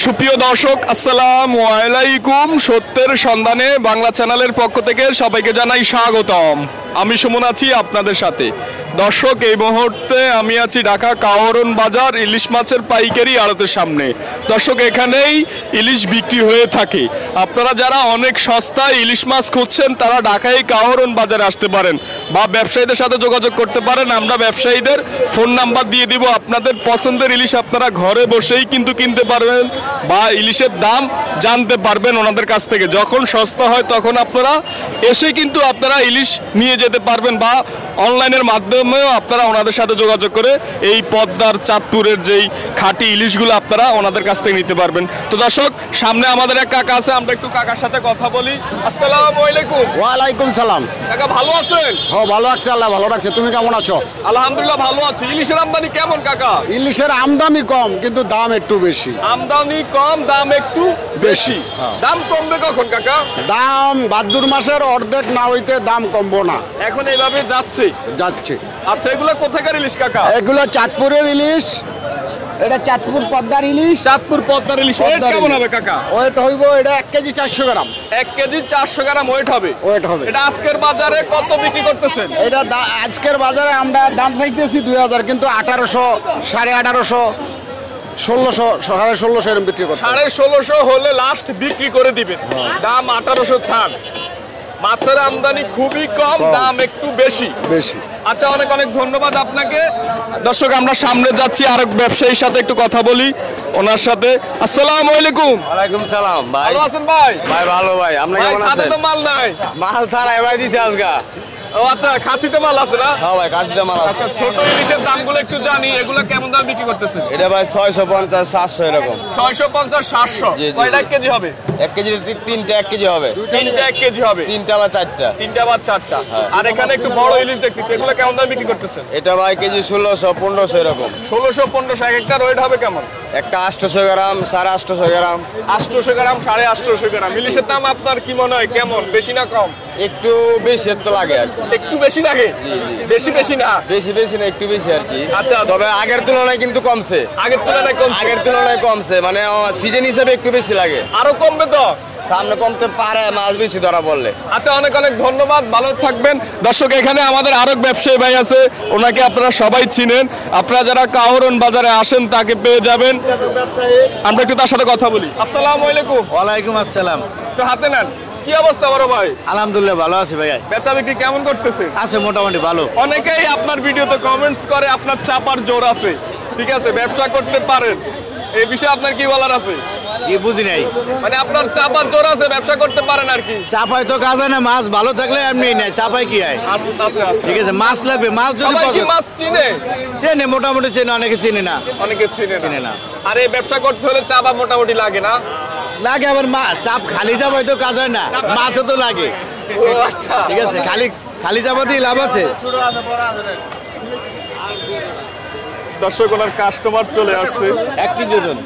সুপ্রিয় দর্শক আসসালামু আলাইকুম। সত্যের সন্ধানে বাংলা চ্যানেলের পক্ষ থেকে সবাইকে জানাই স্বাগতম। আমি সুমন আছি আপনাদের সাথে। দর্শক, এই মুহূর্তে আমি আছি ঢাকা কাওরন বাজার ইলিশ মাছের পাইকারি আড়তের সামনে। দর্শক, এখানেই ইলিশ বিক্রি হয়ে থাকে। আপনারা যারা অনেক সস্তায় ইলিশ মাছ খুঁজছেন তারা ঢাকায় কাওরন বাজারে আসতে পারেন বা ব্যবসায়ীদের সাথে যোগাযোগ করতে পারেন। আমরা ব্যবসায়ীদের ফোন নাম্বার দিয়ে দিব। আপনাদের পছন্দের ইলিশ আপনারা ঘরে বসেই কিন্তু কিনতে পারবেন বা ইলিশের দাম জানতে পারবেন ওনাদের কাছ থেকে। যখন সস্তা হয় তখন আপনারা এসে কিন্তু আপনারা ইলিশ নিয়ে যেতে পারবেন বা অনলাইনের মাধ্যমেও আপনারা ওনাদের সাথে যোগাযোগ করে এই পদ্মার চাঁদপুরের যেই খাঁটি ইলিশগুলো আপনারা ওনাদের কাছ থেকে নিতে পারবেন। তো দর্শক, সামনে আমাদের এক কাকা আছে, আমরা একটু কাকার সাথে কথা বলি। আসসালামু আলাইকুম। ওয়ালাইকুম সালাম। কাকা ভালো আছেন? হ্যাঁ, ভালো আছি, আল্লাহ ভালো রাখছে। তুমি কেমন আছো? আলহামদুলিল্লাহ ভালো আছি। ইলিশের আমদানি কেমন কাকা? ইলিশের আমদানি কম কিন্তু দাম একটু বেশি। আমদানি কম, দাম একটু বেশি। দাম কমবে কখন কাকা? দাম ভাদ্র মাসের অর্ধেক না হইতে দাম কমবো না। এখন এইভাবে যাচ্ছে। আচ্ছা, এগুলো কোথাকার ইলিশ কাকা? এগুলো চাঁদপুরের ইলিশ। এটা চাঁদপুর পদ্মার ইলিশ। চাঁদপুর পদ্মার ইলিশ ওয়েট কেমন হবে কাকা? ওয়েট হইব এটা 1 KG 400 gram. 1 KG 400 gram weight হবে। এটা আজকের বাজারে কত বিক্রি করতেছেন? এটা আজকের বাজারে আমরা দাম চাইতেছি 2000, কিন্তু 1800, 1850, 1600, 1650 এরকম বিক্রি করতে। 1650 হলে লাস্ট বিক্রি করে দিবেন। দাম 1800 ছাড়। মাছের আমদানি খুবই কম, দাম একটু বেশি। আচ্ছা, অনেক অনেক ধন্যবাদ আপনাকে। দর্শক, আমরা সামনে যাচ্ছি আরেক ব্যবসায়ীর সাথে একটু কথা বলি ওনার সাথে। আসসালামু আলাইকুম। ওয়ালাইকুম সালাম ভাই। ভালো আছেন ভাই? ভাই ভালো ভাই। আপনি কেমন আছেন? খাসিতে মাল নাই? মাল ছাড়াই ভাই দিতে আজকে। ও আচ্ছা, খাসিতে মাল আছে না? হ্যাঁ ভাই, খাসিতে মাল আছে। আচ্ছা, ছোট ইলিশের দামগুলো একটু জানি। এগুলো কেমন দাম বিক্রি করতেছেন? এটা ভাই 650, 700 এরকম। 650, 700। কয়টা কেজি হবে? 1 কেজি 3টা 1 কেজি হবে। 3টা 1 কেজি হবে। 3টা বা 4টা। 3টা বা 4টা। আর এখানে একটু বড় ইলিশ দেখতেছি। এগুলো কেমন দাম বিক্রি করতেছেন? এটা ভাই কেজি 1600, 1500 এরকম। 1600, 1500। এক একটা রেট হবে কেমন? একটা 800 গ্রাম, 850 গ্রাম। 800 গ্রাম, 850 গ্রাম। ইলিশের দাম আপনার কি মনে হয় কেমন? বেশি না কম? একটু বেশি তো লাগে আর কি। একটু বেশি লাগে? বেশি বেশি না? বেশি না, একটু বেশি আর কি। আচ্ছা, তবে আগের তুলনায় কিন্তু কমছে। আগের তুলনায় কমছে, মানে সিজন হিসেবে একটু বেশি লাগে। আরো কমবে তো? সামনে কমতে পারে, মাছ বেশি ধরা পড়লে। আচ্ছা, অনেক অনেক ধন্যবাদ, ভালো থাকবেন। দর্শক, এখানে আমাদের আরেক ব্যবসায়ী ভাই আছে, ওনাকে আপনারা সবাই চিনেন। আপনারা যারা কাওরন বাজারে আসেন তাকে পেয়ে যাবেন। আমরা একটু তার সাথে কথা বলি। আসসালামু আলাইকুম। ওয়ালাইকুম আসসালাম। তো হাতে নেন। কি অবস্থা বড় ভাই? আলহামদুলিল্লাহ ভালো আছি ভাই। বেচা বিক্রি কেমন করতেছেন? আছে মোটামুটি ভালো। অনেকেই আপনার ভিডিওতে কমেন্টস করে আপনার চাপার জোর আছে, ঠিক আছে, ব্যবসা করতে পারেন। এই বিষয়ে আপনার কি বলার আছে? কি বুঝি নাই, মানে আপনার চাপার জোর আছে, ব্যবসা করতে পারেন আর কি। চাপাই তো কাজ হয় না, মাছ ভালো থাকলে এমনি নাই, চাপাই কি হয়? আচ্ছা, ঠিক আছে, মাছ লাগবে। মাছ যদি সবাই কি মাছ চিনে? চেনে, মোটামুটি চেনে, অনেকে চিনে না। অনেকে চিনে না। আর এই ব্যবসা করতে হলে চাপা মোটামুটি লাগে না? লাগে। আবার চাপ খালি চাপাই তো কাজ হয় না, মাছও তো লাগে। ও আচ্ছা, ঠিক আছে, খালি চাপা দিয়ে লাভ আছে। দর্শক, ওনার কাস্টমার চলে আসছে। 1 কেজি ওজন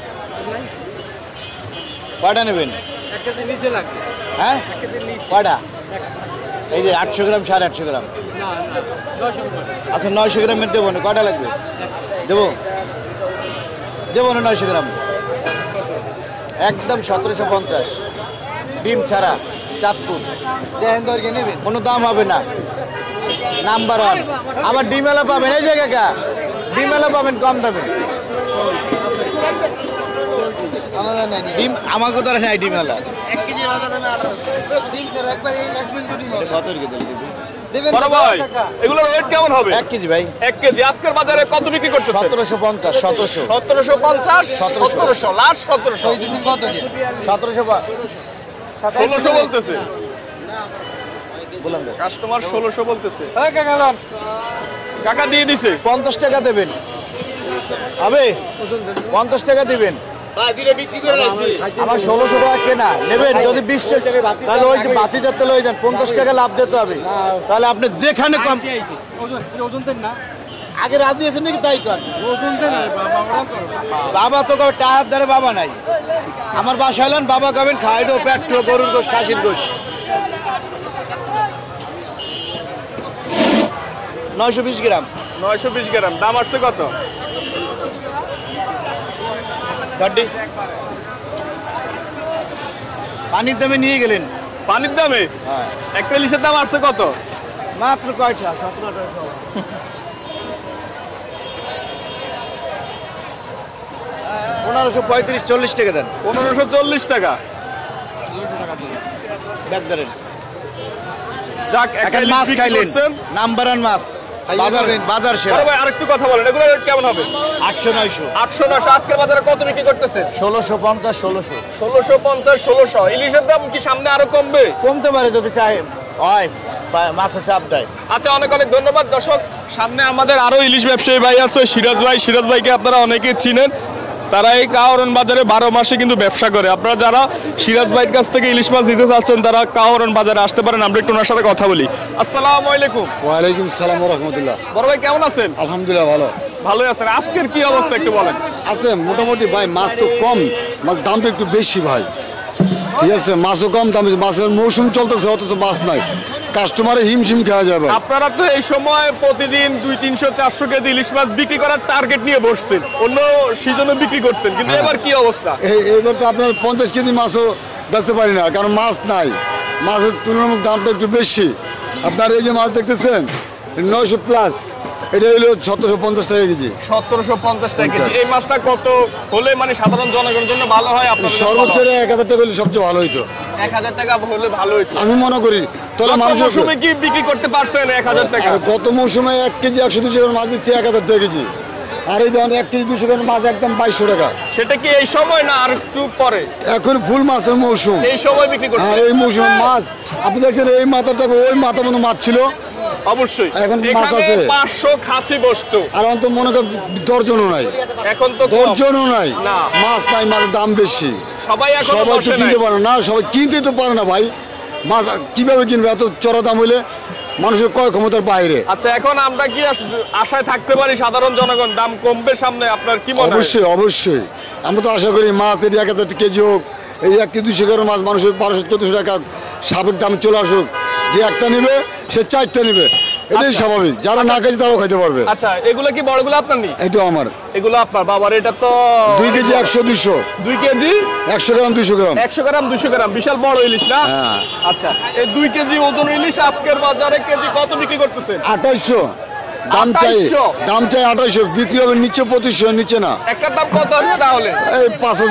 কয়টা নেবেন? 1 কেজি নিচে লাগবে। হ্যাঁ, কয়টা? এই যে 800 গ্রাম, 850 গ্রাম। আচ্ছা, 900 গ্রামের দেবো না, কয়টা লাগবে? দেবো না 900 গ্রাম। একদম 1750, ডিম ছাড়া, চাঁদপুর। নেবেন, কোনো দাম হবে না। নাম্বার 1। আবার ডিমেলা পাবেন, এই যে কাকা, ডিমেলা পাবেন কম দামে। ডিম আমাকে তো নাই, ডিমেলা 1 কেজি বাজারে না, ডিম ছাড়া একবার 1 মিনিট ডিম হবে। কত রেখে দিলেন? বড় ভাই, এগুলোর ওয়েট কেমন হবে? 1 কেজি ভাই। 1 কেজি আজকের বাজারে কত বিক্রি করতেছেন? 1750, 1700, 1750, 1700, লাস্ট 1700। কত দিয়ে? 1700 1600 বলতেছে বললাম। কাস্টমার, 1600 বলতেছে। এই কাকা লন, কাকা দিয়ে দিছে। 50 টাকা দেবেন হবে? 50 টাকা দিবেন। আমার 1600 টাকা কেনা নেবেন। যদি 20 তাহলে ওই যে বাতিজার তেল হয়ে যান, 50 টাকা লাভ দিতে হবে। তাহলে আপনি যেখানে কম ওজন দেন না, আগে রাজি আছেন নাকি তাই কর। ওজন দেন না বাবা তো টাকার দ্বারা বাবা নাই। আমার বাসায় এলেন, বাবা খাবেন, খাওয়াই দেবো পেট, গরুর গোশ, খাসির গোশ। 920 গ্রাম। 920 গ্রাম। দাম আসছে কত? গাড্ডি পানির দামে নিয়ে গেলেন। পানির দামে হ্যাঁ একটা ইলিশের দাম আসছে কত? মাত্র কয়টা 17টা। 1535-40 টাকা দেন। 1540 টাকা। দেখ ধরেন যাক একটা এখন ইলিশ মাছ বিক্রি খাইলেন, করছেন। নাম্বার ওয়ান মাছ খাইয়ে যাবেন, বাজার সেরা। বড় ভাই আরেকটু কথা বলেন, এগুলো রেট কেমন হবে? 800-900 800-900 আজকের বাজারে কত বিক্রি করতেছেন? 1650-1600 1650-1600। ইলিশের দাম কি সামনে আরো কমবে? কমতে পারে যদি চাই হয়, মাছের চাপ দেয়। আচ্ছা, অনেক অনেক ধন্যবাদ দর্শক। সামনে আমাদের আরো ইলিশ ব্যবসায়ী ভাই আছে, সিরাজ ভাই। সিরাজ ভাইকে আপনারা অনেকেই চিনেন, তারা এই কাহরন বাজারে 12 মাসে কিন্তু ব্যবসা করে। আপনারা যারা সিরাজ ভাইয়ের কাছ থেকে ইলিশ মাছ নিতে চাচ্ছেন তারা কাহরন বাজারে আসতে পারেন। আমরা একটু ওনার সাথে কথা বলি। আসসালামু আলাইকুম। ওয়ালাইকুম সালাম ওয়া রাহমাতুল্লাহ। বড় ভাই কেমন আছেন? আলহামদুলিল্লাহ ভালো ভালোই আছেন। আজকের কি অবস্থা একটু বলেন। আছে মোটামুটি ভাই, মাছ তো কম, মাছ দামটা একটু বেশি ভাই। ঠিক আছে, মাছও কম দাম, মাছের মৌসুম চলতেছে, অথচ মাছ নাই, কাস্টমারে হিমশিম খাওয়া যাবে। আপনারা তো এই সময় প্রতিদিন 200-300-400 কেজি ইলিশ মাছ বিক্রি করার টার্গেট নিয়ে বসছেন, অন্য সিজনে বিক্রি করতেন, কিন্তু এবার কি অবস্থা? এইবার তো আপনার 50 কেজি মাছও বেচতে পারি না, কারণ মাছ নাই। মাছের তুলনামূলক দামটা একটু বেশি। আপনার এই যে মাছ দেখতেছেন 900 প্লাস, এটা হলো 1750 টাকা কেজি। 1750 টাকা কেজি। এই মাছটা কত হলে মানে সাধারণ জনগণের জন্য ভালো হয়? আপনার সর্বোচ্চ 1000 টাকা হলে সবচেয়ে ভালো হইতো, 1000 টাকা হলে ভালো হইতো আমি মনে করি। তাহলে গত মানুষের মৌসুমে কি বিক্রি করতে পারছেন 1000 টাকা? আর গত মৌসুমে 1 কেজি 100-200 গ্রাম মাছ দিচ্ছে 1000 টাকা কেজি, আর এই যেমন 1 কেজি 200 গ্রাম মাছ একদম 2200 টাকা। সেটা কি এই সময় না আর একটু পরে? এখন ফুল মাছের মৌসুম, এই সময় বিক্রি করতে? হ্যাঁ এই মৌসুমে মাছ। আপনি দেখছেন এই মাথা থেকে ওই মাথা মতো মাছ ছিল, অবশ্যই এখন মাছ এখানে আছে। 500 খাসি বস্তু, আর এখন তো মনে করেন দর্জনও নাই, এখন তো কম। দর্জনও নাই, না। মাছ নাই, মাছের দাম বেশি। সবাই এখন সবাই তো কিনতে পারে না, সবাই কিনতে তো পারে না ভাই। মাছ কিভাবে কিনবে এত চড়া দাম হইলে? মানুষের ক্রয় ক্ষমতার বাইরে। আচ্ছা, এখন আমরা কি আশায় থাকতে পারি সাধারণ জনগণ দাম কমবে সামনে? আপনার কি মনে হয়? অবশ্যই অবশ্যই, আমরা তো আশা করি মাছ এটি 1000 কেজি হোক, এই 1 কেজি 200 গ্রাম মাছ মানুষের 1200-1400 টাকা স্বাভাবিক দাম চলে আসুক। যে একটা নিবে সে 4টা নিবে, এটাই স্বাভাবিক। যারা না খাইছে তারাও খাইতে পারবে। আচ্ছা, এগুলো কি বড়গুলো আপনার নি? এটা আমার এগুলো আপনার বাবার। এটা তো 2 কেজি 100-200, 2 কেজি 100 গ্রাম 200 গ্রাম। 100 গ্রাম 200 গ্রাম, বিশাল বড় ইলিশ না? হ্যাঁ। আচ্ছা, এই 2 কেজি ওজন ইলিশ আজকের বাজারে কেজি কত বিক্রি করতেছেন? 2800 দাম চাই, 2800? দাম চাই 2800, বিক্রি হবে নিচে 2500, নিচে না। একটা দাম কত আসবে তাহলে? এই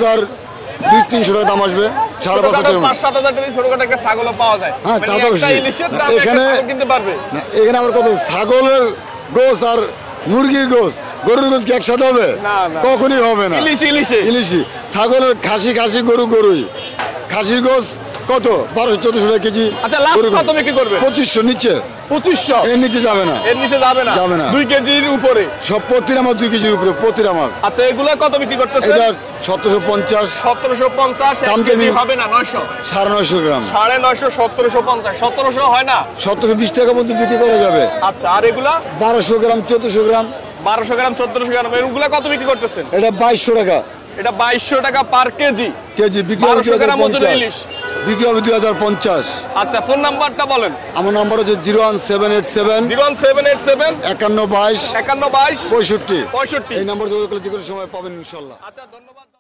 5000-300 টাকা দাম আসবে, 5,500 টাকা। 5-7 হাজার টাকা ছোটখাটো একটা ছাগলও পাওয়া যায়। হ্যাঁ, মানে তা তো একটা অবশ্যই। ইলিশের না, দাম একটা এখানে- ছাগল কিনতে পারবে। না, এখানে আবার কত ছাগলের গোস আর মুরগির গোস, গরুর গোস কি একসাথে হবে? না, না। কখনই হবে না। ইলিশ ইলিশে। ইলিশি ছাগলের খাসি, গরু গরুই। খাসির গোস কত 1200-1400 টাকা কেজি। আচ্ছা, লাস্ট গরুর গোস কত বিক্রি করবে? 2500 নিচে, 2500? এর নিচে যাবে না। এর নিচে যাবে না? যাবে না। 2 কেজির উপরে? সব প্রতিটা মাছ 2 কেজির উপরে, প্রতিটা মাছ। আচ্ছা, এগুলো কত বিক্রি করতেছে? এটা 1750, 1750। দাম 1 কেজি কেজি হবে না? 900? 950 গ্রাম, 950, 1750। 1700 হয় না? 1720 টাকা পর্যন্ত বিক্রি করা যাবে। আচ্ছা, আর এগুলা 1200 গ্রাম 1400 গ্রাম, 1200 গ্রাম 1400 গ্রাম, এগুলা কত বিক্রি করতেছেন? এটা 2200 টাকা এটা 2200 টাকা পার কেজি। কেজি, বিক্রি হবে 1200 গ্রাম ওজনের 2050, ইলিশ। বিক্রি হবে 2050। আচ্ছা, ফোন নাম্বারটা বলেন। আমার নাম্বার হচ্ছে 01787 01787 5122 5122 65। 65। এই নাম্বার যোগাযোগ করলে যে কোনো সময় পাবেন ইনশাল্লাহ। আচ্ছা, ধন্যবাদ।